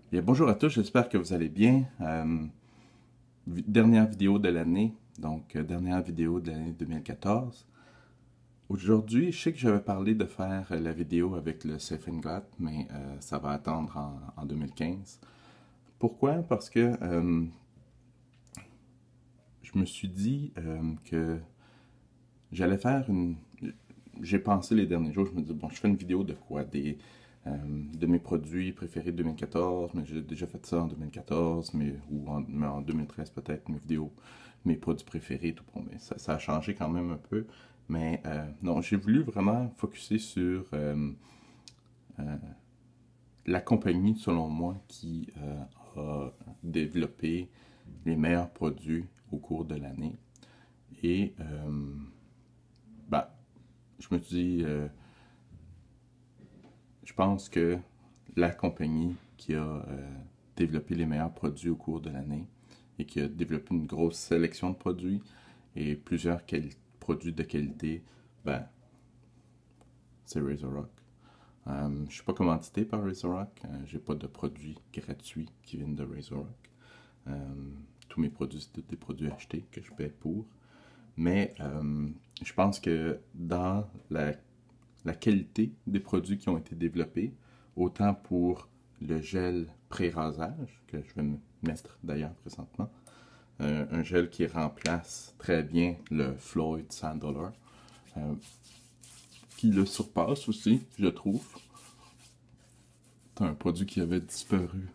Bien, bonjour à tous, j'espère que vous allez bien. Dernière vidéo de l'année, donc dernière vidéo de l'année 2014. Aujourd'hui, je sais que j'avais parlé de faire la vidéo avec le Seifenglatt, mais ça va attendre en 2015. Pourquoi? Parce que je me suis dit que j'allais faire une... J'ai pensé les derniers jours, je me dis, bon, je fais une vidéo de quoi? De mes produits préférés de 2014, mais j'ai déjà fait ça en 2014, mais en 2013 peut-être, mes vidéos, mes produits préférés, tout bon, mais ça a changé quand même un peu. Mais non, j'ai voulu vraiment focuser sur la compagnie, selon moi, qui a développé les meilleurs produits au cours de l'année. Et bah, je me dis, je pense que la compagnie qui a développé les meilleurs produits au cours de l'année et qui a développé une grosse sélection de produits et plusieurs produits de qualité, ben, c'est RazorRock. Je ne suis pas commandité par RazorRock. J'ai pas de produits gratuits qui viennent de RazorRock. Euh, tous mes produits, c'est des produits achetés que je paie pour. Mais je pense que dans la qualité des produits qui ont été développés, autant pour le gel pré-rasage, que je vais me mettre d'ailleurs présentement, un gel qui remplace très bien le Floyd Sandler, euh, qui le surpasse aussi, je trouve. C'est un produit qui avait disparu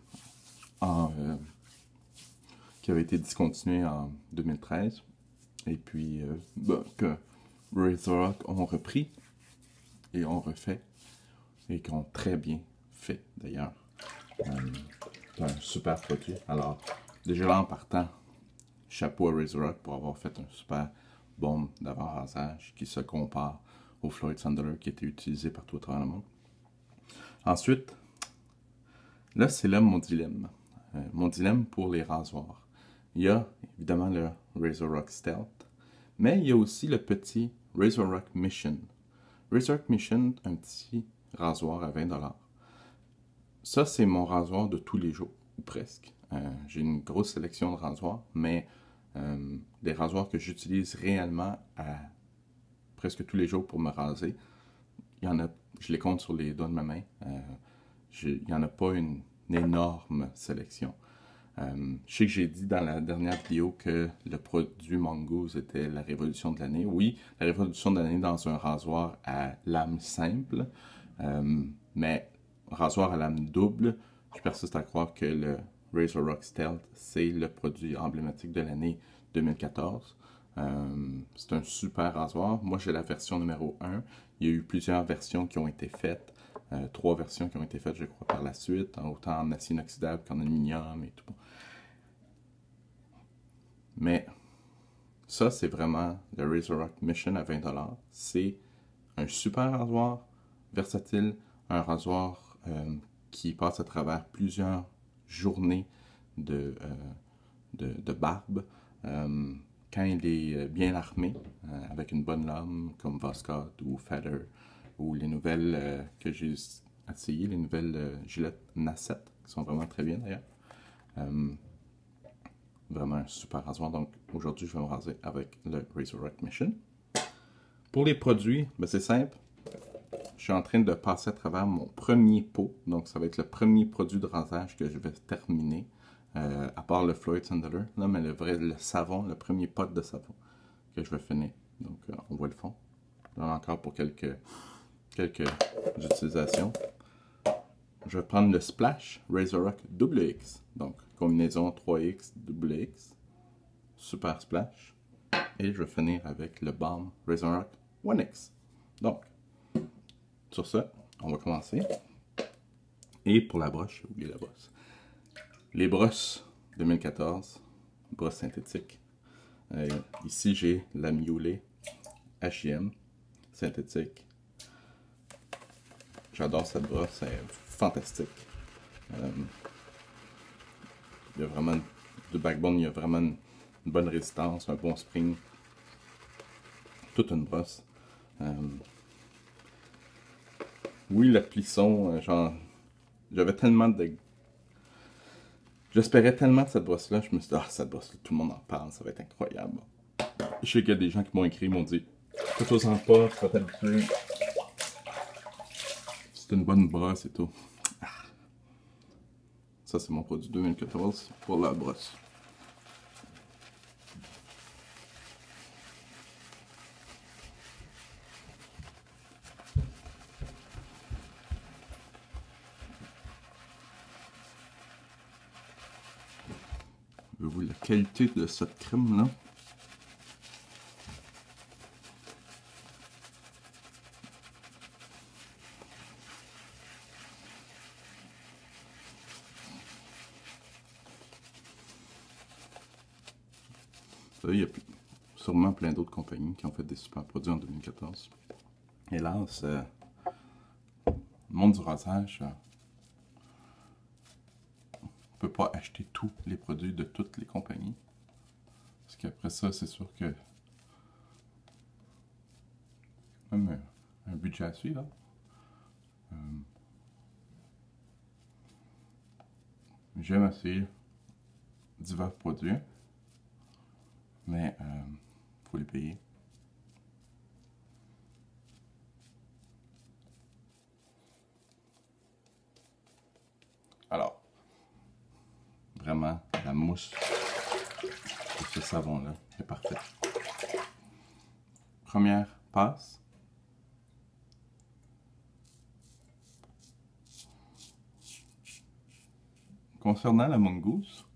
qui avait été discontinué en 2013, et puis que RazorRock ont repris et ont refait, et qui ont très bien fait d'ailleurs. Euh, c'est un super produit. Alors, déjà là en partant, chapeau à RazorRock pour avoir fait un super bombe d'avant-rasage qui se compare au Floyd Sandler qui était utilisé partout à travers le monde. Ensuite, là c'est là mon dilemme. Mon dilemme pour les rasoirs. Il y a évidemment le RazorRock Stealth, mais il y a aussi le petit RazorRock Mission. RazorRock Mission, un petit rasoir à 20$. Ça, c'est mon rasoir de tous les jours, ou presque. J'ai une grosse sélection de rasoirs, mais des rasoirs que j'utilise réellement à presque tous les jours pour me raser, il y en a, je les compte sur les doigts de ma main. Il n'y en a pas une énorme sélection. Je sais que j'ai dit dans la dernière vidéo que le produit Mongoose était la révolution de l'année. Oui, la révolution de l'année dans un rasoir à lame simple, mais rasoir à lame double, je persiste à croire que le RazorRock Stealth, c'est le produit emblématique de l'année 2014. C'est un super rasoir. Moi, j'ai la version numéro 1. Il y a eu plusieurs versions qui ont été faites. 3 versions qui ont été faites, je crois, par la suite, autant en acier inoxydable qu'en aluminium et tout. Mais ça, c'est vraiment le RazorRock Mission à 20$. C'est un super rasoir, versatile, un rasoir qui passe à travers plusieurs journées de, de barbe. Quand il est bien armé, avec une bonne lame comme Voskhod ou Feather, ou les nouvelles que j'ai essayées, les nouvelles gilettes Nasset, qui sont vraiment très bien d'ailleurs. Vraiment un super rasoir. Donc aujourd'hui, je vais me raser avec le RazorRock Mission. Pour les produits, ben, c'est simple. Je suis en train de passer à travers mon premier pot. Donc ça va être le premier produit de rasage que je vais terminer. À part le Floyd Sandler. Là, mais le savon, le premier pot de savon que je vais finir. Donc on voit le fond. Là encore pour quelques utilisations. Je vais prendre le Splash RazorRock XX. Donc combinaison 3X, XX. Super Splash. Et je vais finir avec le Balm RazorRock 1X. Donc, sur ce, on va commencer. Et pour la brosse, j'ai oublié la brosse. Les brosses 2014, brosses synthétiques. Ici, j'ai la Miele H&M synthétique. J'adore cette brosse, elle est fantastique. Il y a vraiment de backbone, il y a vraiment une bonne résistance, un bon spring. Toute une brosse. Oui, la plisson, j'avais tellement J'espérais tellement cette brosse-là, je me suis dit, ah, cette brosse-là, tout le monde en parle, ça va être incroyable. Je sais qu'il y a des gens qui m'ont écrit, m'ont dit, fais-toi-en pas, tu vas t'habituer. C'est une bonne brosse et tout. Ah. Ça, c'est mon produit 2014 pour la brosse. Vous la qualité de cette crème-là. Il y a sûrement plein d'autres compagnies qui ont fait des super produits en 2014. Hélas, le monde du rasage ne peut pas acheter tous les produits de toutes les compagnies. Parce qu'après ça, c'est sûr que même un budget à suivre. J'aime essayer divers produits, mais il faut les payer. Alors, vraiment, la mousse de ce savon-là est parfaite. Première passe. Concernant la mungousse,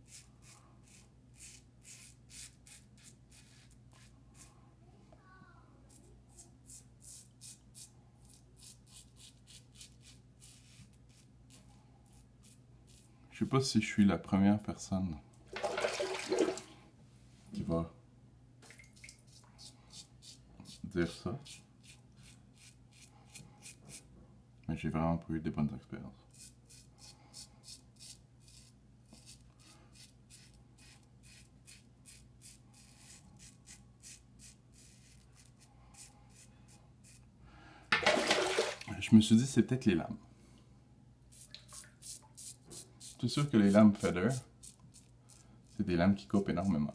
je sais pas si je suis la première personne qui va dire ça, mais j'ai vraiment pas eu des bonnes expériences. Je me suis dit c'est peut-être les lames. C'est sûr que les lames Feather, c'est des lames qui coupent énormément.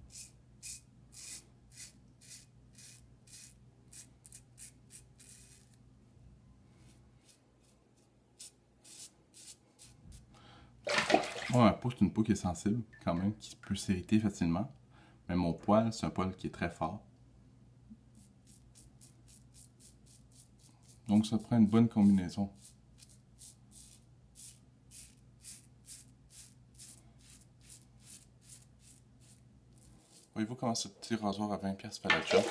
Moi, ma peau, c'est une peau qui est sensible, quand même, qui peut s'irriter facilement. Mais mon poil, c'est un poil qui est très fort. Donc, ça prend une bonne combinaison. Voyez-vous comment ce petit rasoir à 20$ fait la job?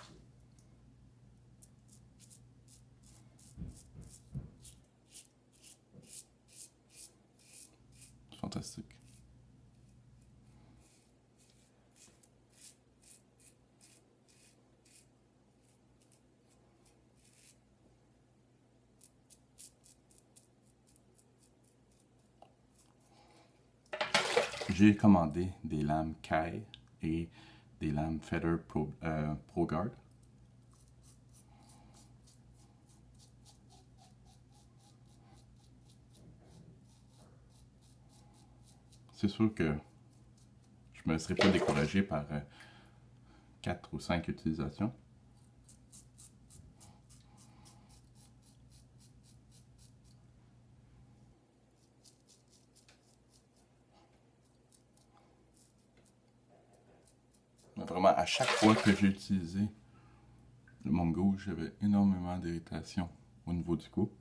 Fantastique. J'ai commandé des lames Kai et des lames Feather Pro Guard. C'est sûr que je ne me laisserai pas décourager par 4 ou 5 utilisations. Mais vraiment, à chaque fois que j'ai utilisé le Mongo, j'avais énormément d'irritation au niveau du cou.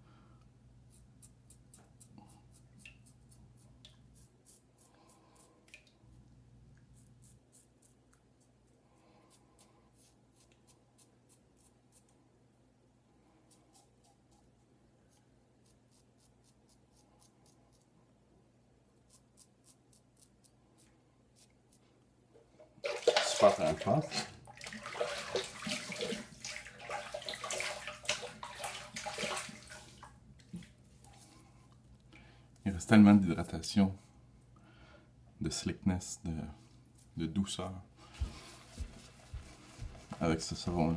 Super en face. Il reste tellement d'hydratation, de slickness, de douceur avec ce savon-là.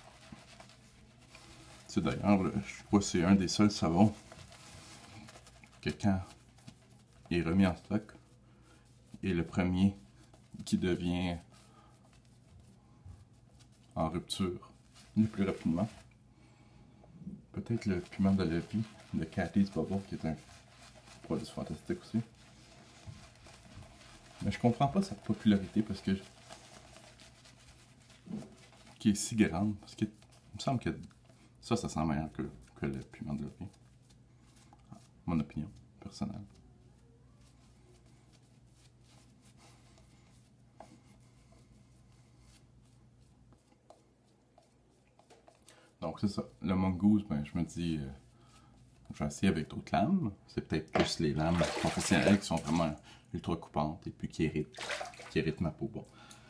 C'est d'ailleurs, je crois que c'est un des seuls savons que quand il est remis en stock, est le premier qui devient en rupture le plus rapidement. Peut-être le piment de la vie de Cathy's Bubble, qui est un produit fantastique aussi. Mais je comprends pas sa popularité parce que qui est si grande. Parce que il me semble que ça sent meilleur que le piment de la vie. Mon opinion personnelle. Donc c'est ça. Le mongoose, ben, je me dis, je vais essayer avec d'autres lames. C'est peut-être plus les lames professionnelles qui sont vraiment ultra coupantes et puis qui irritent ma peau. Bon.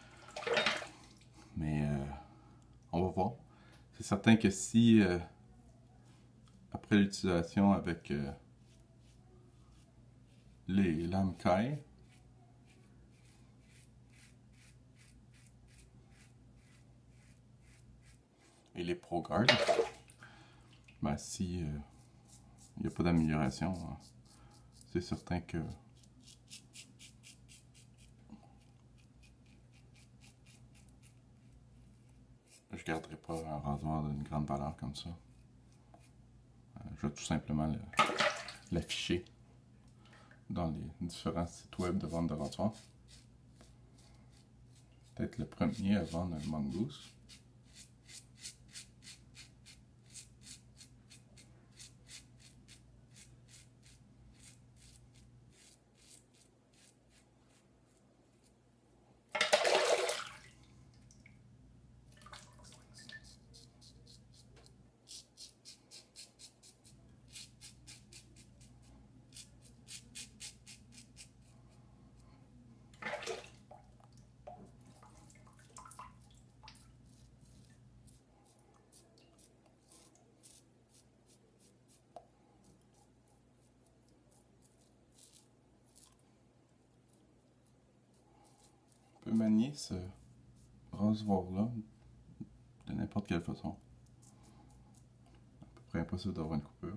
Mais on va voir. C'est certain que si, après l'utilisation avec les lames Kai, et les ProGuard, ben si il n'y a pas d'amélioration, c'est certain que je garderai pas un rasoir d'une grande valeur comme ça. Je vais tout simplement l'afficher dans les différents sites web de vente de rasoirs. Peut-être le premier à vendre un mongoose. On peut manier ce rasoir-là de n'importe quelle façon. À peu près impossible d'avoir une coupure.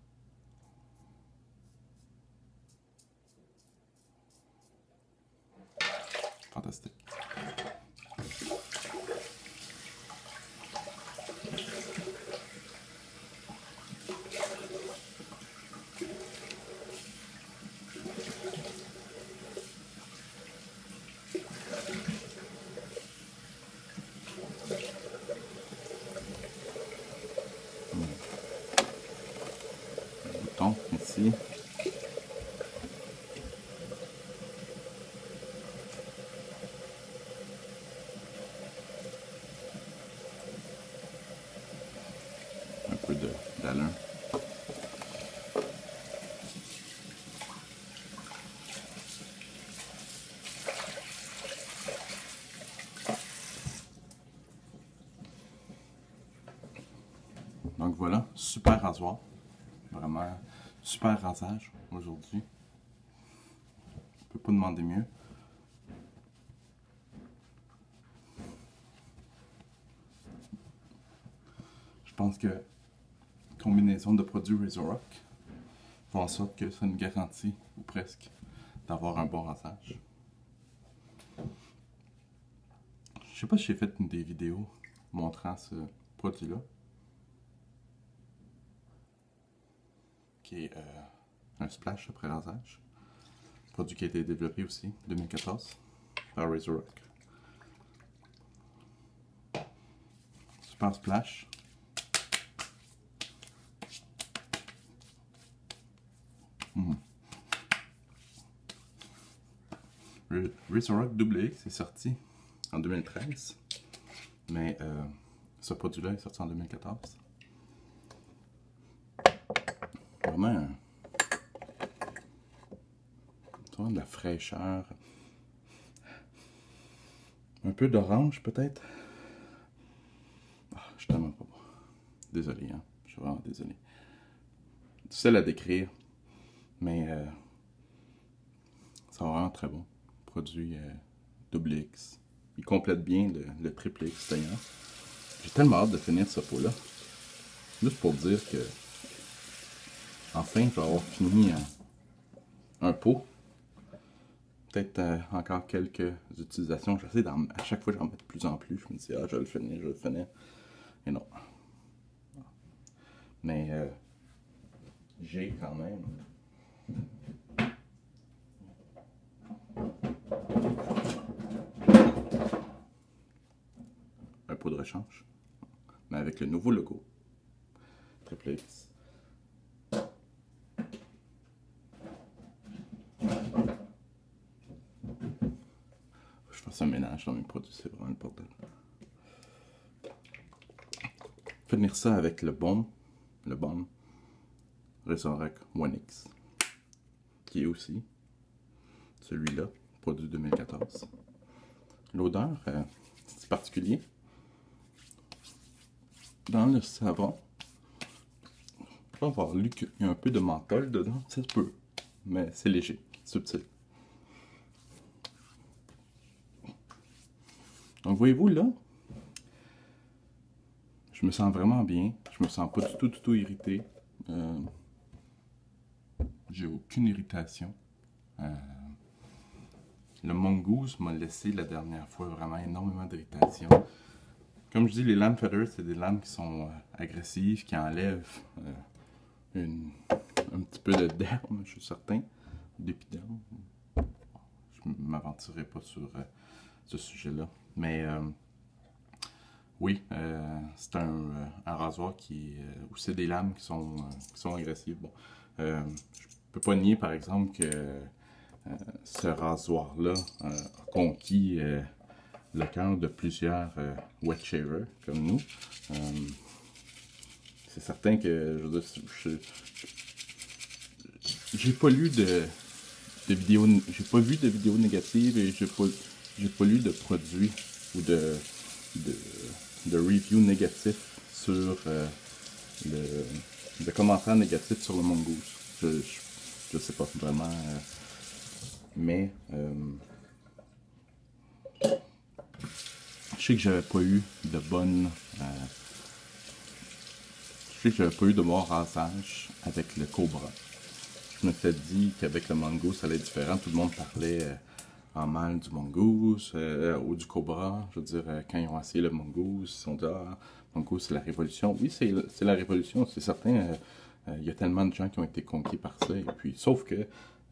Fantastique. Bouton ici. Un peu d'alun. Donc voilà, super rasoir. Vraiment super rasage aujourd'hui. On peut pas demander mieux. Je pense que combinaison de produits RazoRock font en sorte que ça nous garantit, ou presque, d'avoir un bon rasage. Je sais pas si j'ai fait des vidéos montrant ce produit-là, qui est un splash après rasage. Produit qui a été développé aussi en 2014 par RazoRock. Super splash. RazoRock XX est sorti en 2013, mais ce produit-là est sorti en 2014. Vraiment, de la fraîcheur, un peu d'orange peut-être. Ah, je suis tellement pas bon. Désolé, hein? Je suis vraiment désolé. Difficile à décrire, mais c'est vraiment très bon. Produit XX. Il complète bien le triple X d'ailleurs. J'ai tellement hâte de finir ce pot là. Juste pour dire que enfin je vais avoir fini un pot. Peut-être encore quelques utilisations. J'essaie à chaque fois j'en mets de plus en plus. Je me dis, ah, je vais le finir. Et non. Mais j'ai quand même un pot de rechange. Mais avec le nouveau logo. Triple X. Je fasse un ménage dans mes produits, c'est vraiment le bordel. Finir ça avec le bon Resurrect One X, qui est aussi celui-là, produit 2014. L'odeur, c'est particulier. Dans le savon, je peux avoir lu qu'il y a un peu de menthol dedans, ça se peut, mais c'est léger, subtil. Donc voyez-vous là, je me sens vraiment bien, je me sens pas du tout irrité. J'ai aucune irritation. Le Mongoose m'a laissé la dernière fois vraiment énormément d'irritation. Comme je dis, les lames feather, c'est des lames qui sont agressives, qui enlèvent un petit peu de derme, je suis certain, d'épiderme. Je ne m'aventurerai pas sur ce sujet-là. Mais oui, c'est un rasoir où c'est des lames qui sont agressives. Bon, je peux pas nier, par exemple, que ce rasoir-là a conquis le cœur de plusieurs wet shavers comme nous. C'est certain que, je veux dire, j'ai pas lu de vidéos, j'ai pas vu de vidéos négatives et j'ai pas lu de produits ou de reviews négatifs sur de commentaires négatifs sur le Mongoose. Je sais pas vraiment, mais je sais que j'avais pas eu de bonne. Je sais que j'avais pas eu de bon rasage avec le Cobra. Je me suis dit qu'avec le Mongoose, ça allait être différent. Tout le monde parlait en mal du Mongoose ou du Cobra. Je veux dire, quand ils ont essayé le Mongoose, ils se sont dit, ah, Mongoose, c'est la révolution. Oui, c'est la révolution, c'est certain. Il y a tellement de gens qui ont été conquis par ça. Et puis, sauf que.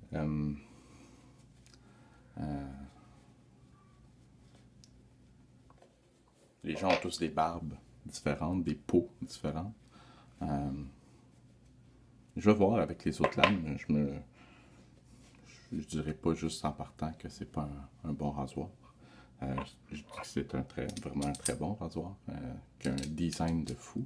Les gens ont tous des barbes différentes, des peaux différentes. Je vais voir avec les autres lames. Je dirais pas juste en partant que c'est pas un bon rasoir. Je dis que c'est vraiment un très bon rasoir, qui a un design de fou,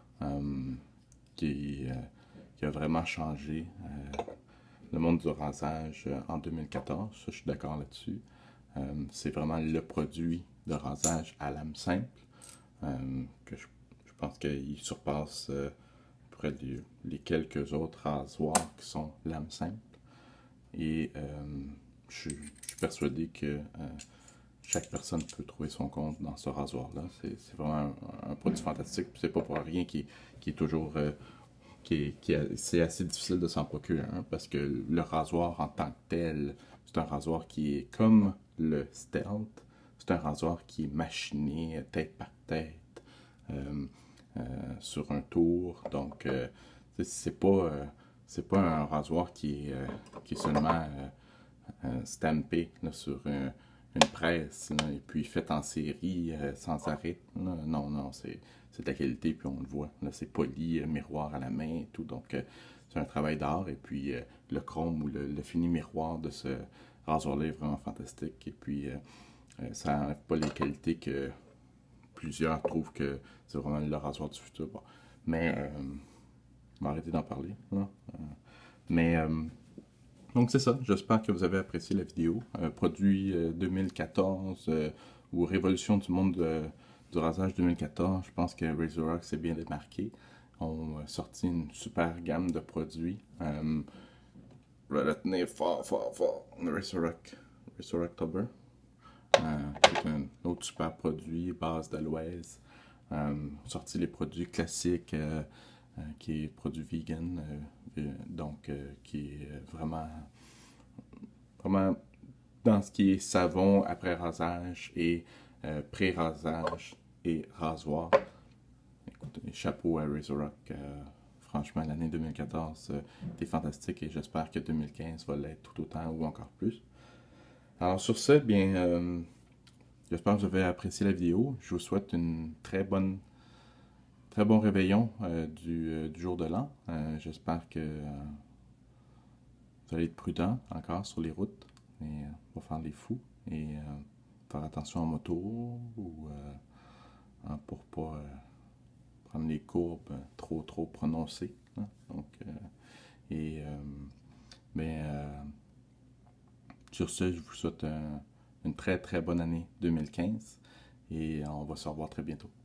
qui a vraiment changé le monde du rasage en 2014. Ça, je suis d'accord là-dessus. C'est vraiment le produit de rasage à lame simple, que je pense qu'il surpasse les quelques autres rasoirs qui sont lame simple. Et je suis persuadé que chaque personne peut trouver son compte dans ce rasoir-là. C'est vraiment un produit fantastique. C'est pas pour rien qui est toujours. C'est assez difficile de s'en procurer un, parce que le rasoir en tant que tel, c'est un rasoir qui est comme le Stealth. C'est un rasoir qui est machiné tête par tête sur un tour. Donc, c'est pas un rasoir qui est seulement stampé là, sur une presse là, et puis fait en série sans arrêt. Là. Non, c'est de la qualité, puis on le voit. Là, c'est poli, miroir à la main et tout. Donc, c'est un travail d'art. Et puis, le chrome ou le fini miroir de ce rasoir-là est vraiment fantastique. Et puis, ça n'enlève pas les qualités que plusieurs trouvent que c'est vraiment le rasoir du futur. Bon. Mais, on va arrêter d'en parler. Là. Donc c'est ça, j'espère que vous avez apprécié la vidéo. Produit 2014 ou Révolution du monde du rasage 2014, je pense que Resurrect s'est bien démarqué. On a sorti une super gamme de produits. Je vais la tenir fort. Resurrectober. C'est un autre super produit, base d'aloès. Sorti les produits classiques. Qui est produit vegan, donc qui est vraiment vraiment dans ce qui est savon après rasage et pré-rasage et rasoir. Écoute, chapeau à Razor Rock. Franchement, l'année 2014 était fantastique et j'espère que 2015 va l'être tout autant ou encore plus. Alors sur ce, bien, j'espère que vous avez apprécié la vidéo. Je vous souhaite une très bon réveillon du jour de l'an. J'espère que vous allez être prudent encore sur les routes et pas faire les fous et faire attention en moto ou pour pas prendre les courbes trop prononcées. Hein. Donc, sur ce, je vous souhaite une très bonne année 2015 et on va se revoir très bientôt.